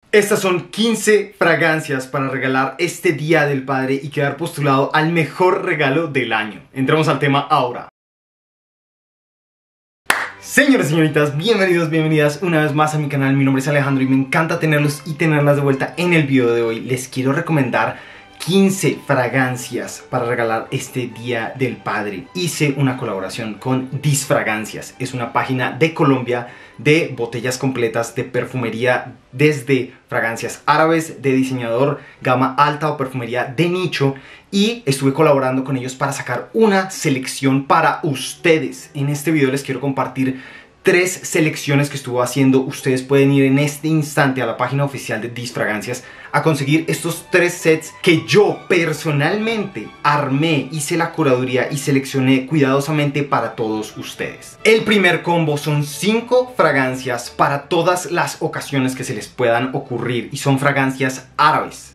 Estas son 15 fragancias para regalar este Día del Padre y quedar postulado al mejor regalo del año. Entramos al tema ahora. Señores y señoritas, bienvenidos, bienvenidas una vez más a mi canal. Mi nombre es Alejandro y me encanta tenerlos y tenerlas de vuelta. En el video de hoy les quiero recomendar 15 fragancias para regalar este Día del Padre. Hice una colaboración con Disfragancias. Es una página de Colombia de botellas completas de perfumería, desde fragancias árabes, de diseñador gama alta o perfumería de nicho, y estuve colaborando con ellos para sacar una selección para ustedes. En este video les quiero compartir 3 selecciones que estuvo haciendo. Ustedes pueden ir en este instante a la página oficial de Disfragancias a conseguir estos 3 sets que yo personalmente armé, hice la curaduría y seleccioné cuidadosamente para todos ustedes. El primer combo son 5 fragancias para todas las ocasiones que se les puedan ocurrir y son fragancias árabes.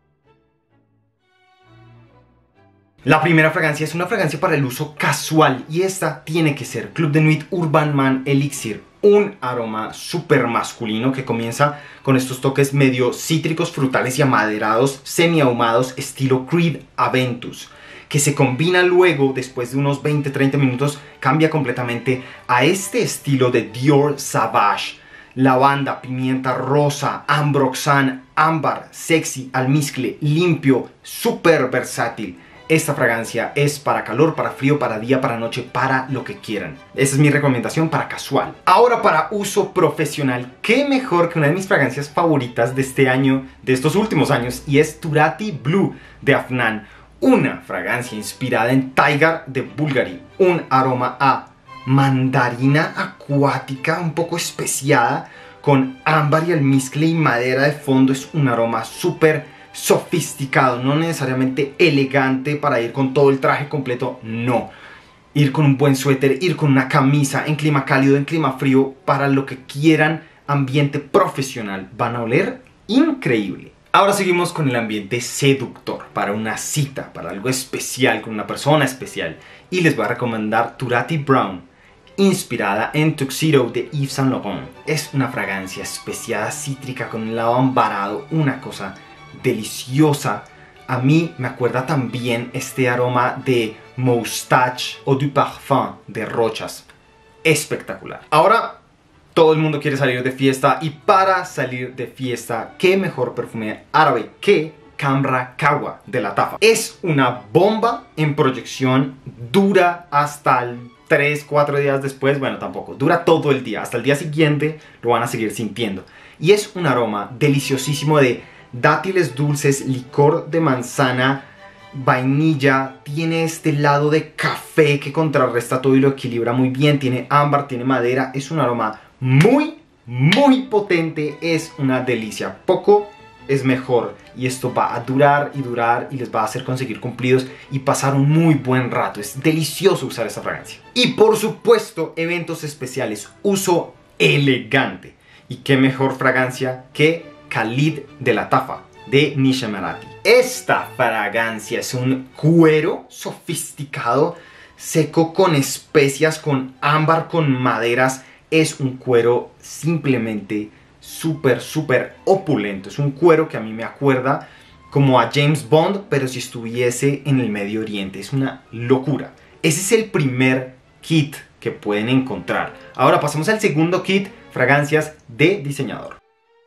La primera fragancia es una fragancia para el uso casual y esta tiene que ser Club de Nuit Urban Man Elixir, un aroma súper masculino que comienza con estos toques medio cítricos, frutales y amaderados, semi ahumados estilo Creed Aventus, que se combina luego, después de unos 20-30 minutos, cambia completamente a este estilo de Dior Sauvage. Lavanda, pimienta rosa, ambroxan, ámbar, sexy, almizcle, limpio, súper versátil. Esta fragancia es para calor, para frío, para día, para noche, para lo que quieran. Esa es mi recomendación para casual. Ahora, para uso profesional, ¿qué mejor que una de mis fragancias favoritas de este año, de estos últimos años? Y es Turati Blue de Afnan. Una fragancia inspirada en Tiger de Bulgari. Un aroma a mandarina acuática, un poco especiada, con ámbar y almizcle y madera de fondo. Es un aroma súper sofisticado, no necesariamente elegante para ir con todo el traje completo, no. Ir con un buen suéter, ir con una camisa en clima cálido, en clima frío, para lo que quieran, ambiente profesional. Van a oler increíble. Ahora seguimos con el ambiente seductor, para una cita, para algo especial, con una persona especial. Y les voy a recomendar Turati Brown, inspirada en Tuxedo de Yves Saint Laurent. Es una fragancia especiada, cítrica, con un lado ambarado, una cosa deliciosa. A mí me acuerda también este aroma de Moustache o du Parfum de Rochas. Espectacular. Ahora todo el mundo quiere salir de fiesta, y para salir de fiesta, ¿qué mejor perfume árabe que Khamra Kawa de Lattafa? Es una bomba en proyección, dura hasta el 3-4 días después, bueno, tampoco, dura todo el día, hasta el día siguiente lo van a seguir sintiendo. Y es un aroma deliciosísimo de dátiles dulces, licor de manzana, vainilla. Tiene este lado de café que contrarresta todo y lo equilibra muy bien. Tiene ámbar, tiene madera. Es un aroma muy potente. Es una delicia. Poco es mejor, y esto va a durar y durar y les va a hacer conseguir cumplidos y pasar un muy buen rato. Es delicioso usar esta fragancia. Y por supuesto, eventos especiales, uso elegante. Y qué mejor fragancia que Khalid de Lattafa de Nishamarati. Esta fragancia es un cuero sofisticado, seco, con especias, con ámbar, con maderas. Es un cuero simplemente súper opulento. Es un cuero que a mí me acuerda como a James Bond, pero si estuviese en el Medio Oriente. Es una locura. Ese es el primer kit que pueden encontrar. Ahora pasamos al segundo kit, fragancias de diseñador.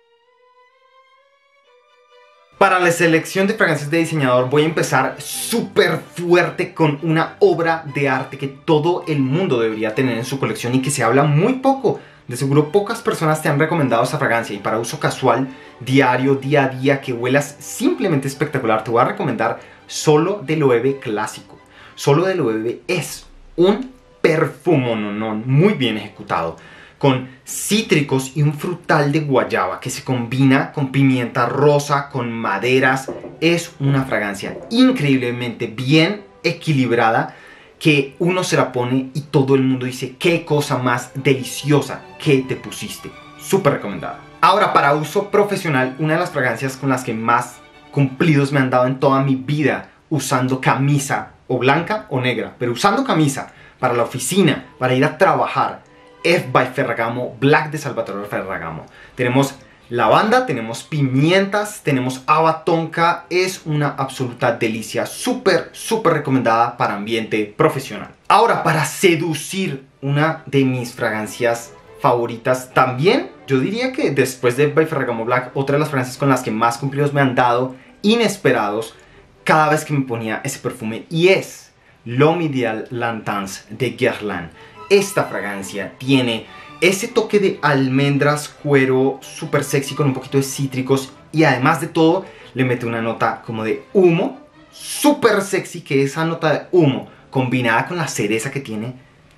Para la selección de fragancias de diseñador voy a empezar súper fuerte con una obra de arte que todo el mundo debería tener en su colección y que se habla muy poco. De seguro pocas personas te han recomendado esta fragancia, y para uso casual, diario, día a día, que huelas simplemente espectacular, te voy a recomendar Solo de Loewe Clásico. Solo de Loewe es un perfumononón muy bien ejecutado, con cítricos y un frutal de guayaba que se combina con pimienta rosa, con maderas. Es una fragancia increíblemente bien equilibrada, que uno se la pone y todo el mundo dice: qué cosa más deliciosa que te pusiste. Súper recomendada. Ahora, para uso profesional, una de las fragancias con las que más cumplidos me han dado en toda mi vida, usando camisa, o blanca o negra, pero usando camisa para la oficina, para ir a trabajar, F by Ferragamo, Black de Salvatore Ferragamo. Tenemos lavanda, tenemos pimientas, tenemos haba tonka. Es una absoluta delicia, súper recomendada para ambiente profesional. Ahora, para seducir, una de mis fragancias favoritas también, yo diría que después de By Ferragamo Black, otra de las fragancias con las que más cumplidos me han dado, inesperados, cada vez que me ponía ese perfume, y es L'Homme Idéal Lantance de Guerlain. Esta fragancia tiene ese toque de almendras, cuero, súper sexy con un poquito de cítricos, y además de todo le mete una nota como de humo, súper sexy, que esa nota de humo combinada con la cereza que tiene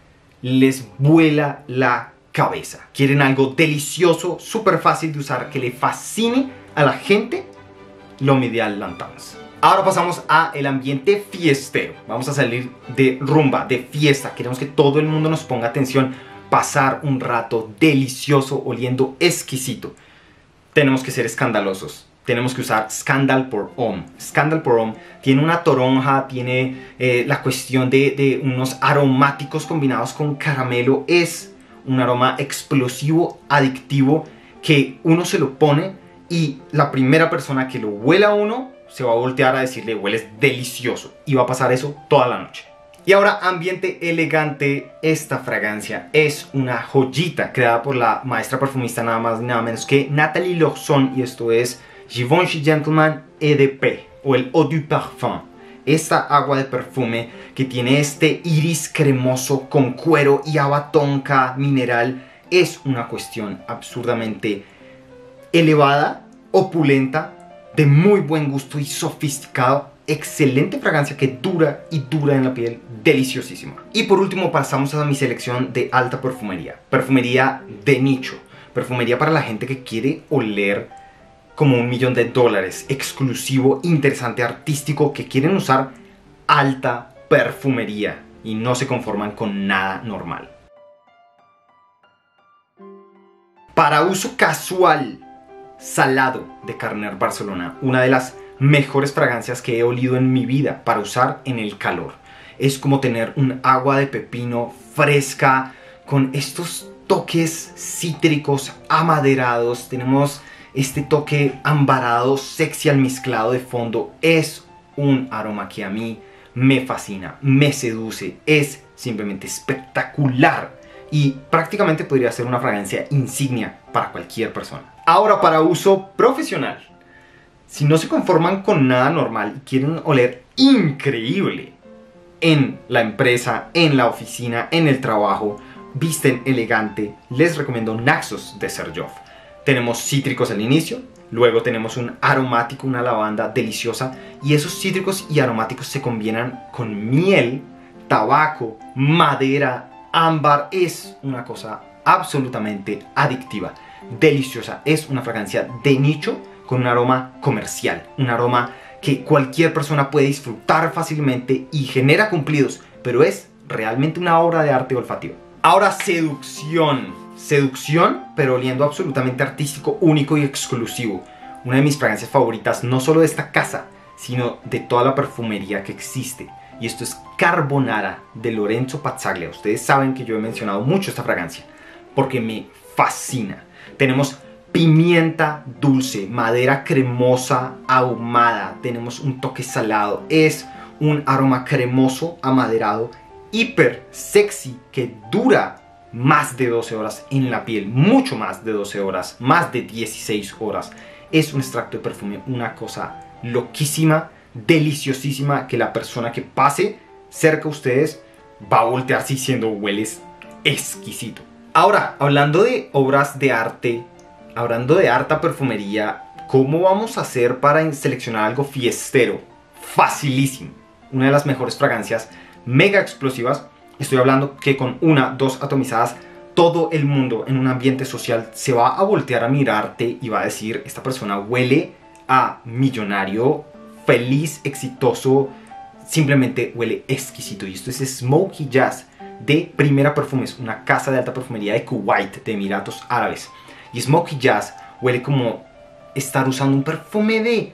les vuela la cabeza. ¿Quieren algo delicioso, súper fácil de usar, que le fascine a la gente? L'Homme Idéal Lantance. Ahora pasamos a el ambiente fiestero. Vamos a salir de rumba, de fiesta. Queremos que todo el mundo nos ponga atención, pasar un rato delicioso, oliendo exquisito. Tenemos que ser escandalosos. Tenemos que usar Scandal pour Homme. Scandal pour Homme tiene una toronja, tiene la cuestión de unos aromáticos combinados con caramelo. Es un aroma explosivo, adictivo, que uno se lo pone y la primera persona que lo huela a uno se va a voltear a decirle: hueles delicioso, y va a pasar eso toda la noche. Y ahora, ambiente elegante. Esta fragancia es una joyita creada por la maestra perfumista nada más ni nada menos que Nathalie Lorson, y esto es Givenchy Gentleman EDP, o el Eau du Parfum. Esta agua de perfume que tiene este iris cremoso con cuero y haba tonka mineral es una cuestión absurdamente elevada, opulenta, de muy buen gusto y sofisticado. Excelente fragancia que dura y dura en la piel, deliciosísima. Y por último pasamos a mi selección de alta perfumería. Perfumería de nicho, perfumería para la gente que quiere oler como $1.000.000, exclusivo, interesante, artístico, que quieren usar alta perfumería y no se conforman con nada normal. Para uso casual, Salado de Carner Barcelona, una de las mejores fragancias que he olido en mi vida para usar en el calor. Es como tener un agua de pepino fresca con estos toques cítricos amaderados. Tenemos este toque ambarado, sexy almizclado de fondo. Es un aroma que a mí me fascina, me seduce, es simplemente espectacular y prácticamente podría ser una fragancia insignia para cualquier persona. Ahora, para uso profesional, si no se conforman con nada normal y quieren oler increíble en la empresa, en la oficina, en el trabajo, visten elegante, les recomiendo Naxos de Xerjoff. Tenemos cítricos al inicio, luego tenemos un aromático, una lavanda deliciosa, y esos cítricos y aromáticos se combinan con miel, tabaco, madera, ámbar. Es una cosa absolutamente adictiva, deliciosa. Es una fragancia de nicho con un aroma comercial, un aroma que cualquier persona puede disfrutar fácilmente y genera cumplidos, pero es realmente una obra de arte olfativa. Ahora, seducción. Seducción, pero oliendo absolutamente artístico, único y exclusivo. Una de mis fragancias favoritas, no solo de esta casa, sino de toda la perfumería que existe. Y esto es Carbonara de Lorenzo Pazzaglia. Ustedes saben que yo he mencionado mucho esta fragancia porque me fascina. Tenemos pimienta dulce, madera cremosa ahumada, tenemos un toque salado. Es un aroma cremoso, amaderado, hiper sexy, que dura más de 12 horas en la piel, mucho más de 12 horas, más de 16 horas. Es un extracto de perfume, una cosa loquísima, deliciosísima, que la persona que pase cerca a ustedes va a voltearse diciendo: hueles exquisito. Ahora, hablando de obras de arte, hablando de alta perfumería, ¿cómo vamos a hacer para seleccionar algo fiestero? Facilísimo. Una de las mejores fragancias mega explosivas. Estoy hablando que con una, dos atomizadas, todo el mundo en un ambiente social se va a voltear a mirarte y va a decir: esta persona huele a millonario, feliz, exitoso, simplemente huele exquisito. Y esto es Smoky Jazz de Primera Perfumes, una casa de alta perfumería de Kuwait, de Emiratos Árabes. Y Smoky Jazz huele como estar usando un perfume de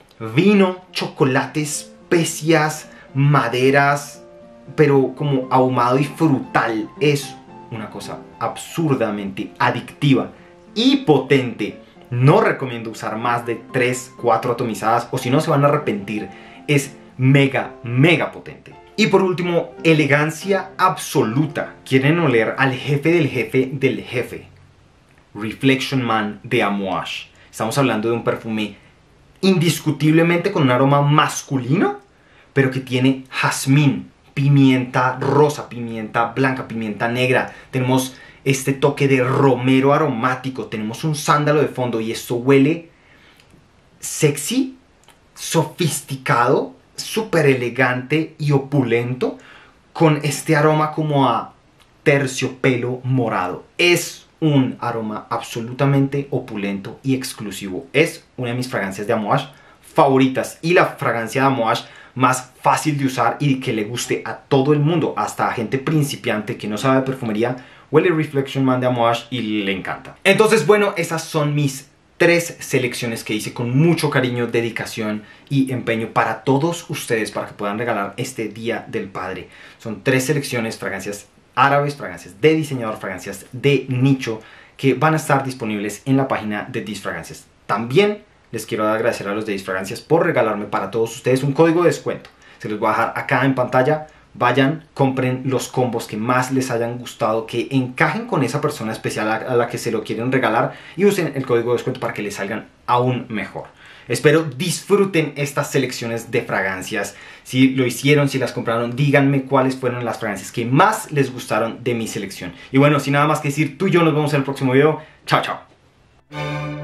vino, chocolate, especias, maderas, pero como ahumado y frutal. Es una cosa absurdamente adictiva y potente. No recomiendo usar más de 3, 4 atomizadas o si no se van a arrepentir. Es mega potente. Y por último, elegancia absoluta. ¿Quieren oler al jefe del jefe del jefe? Reflection Man de Amouage. Estamos hablando de un perfume indiscutiblemente con un aroma masculino, pero que tiene jazmín, pimienta rosa, pimienta blanca, pimienta negra. Tenemos este toque de romero aromático, tenemos un sándalo de fondo y esto huele sexy, sofisticado, súper elegante y opulento, con este aroma como a terciopelo morado. Es un aroma absolutamente opulento y exclusivo. Es una de mis fragancias de Amouage favoritas y la fragancia de Amouage más fácil de usar y que le guste a todo el mundo, hasta a gente principiante que no sabe de perfumería. Huele Reflection Man de Amouage y le encanta. Entonces, bueno, esas son mis 3 selecciones que hice con mucho cariño, dedicación y empeño para todos ustedes, para que puedan regalar este Día del Padre. Son 3 selecciones, fragancias árabes, fragancias de diseñador, fragancias de nicho, que van a estar disponibles en la página de Disfragancias. También les quiero agradecer a los de Disfragancias por regalarme para todos ustedes un código de descuento. Se los voy a dejar acá en pantalla. Vayan, compren los combos que más les hayan gustado, que encajen con esa persona especial a la que se lo quieren regalar, y usen el código de descuento para que les salgan aún mejor. Espero disfruten estas selecciones de fragancias. Si lo hicieron, si las compraron, díganme cuáles fueron las fragancias que más les gustaron de mi selección. Y bueno, sin nada más que decir, tú y yo nos vemos en el próximo video. Chao, chao.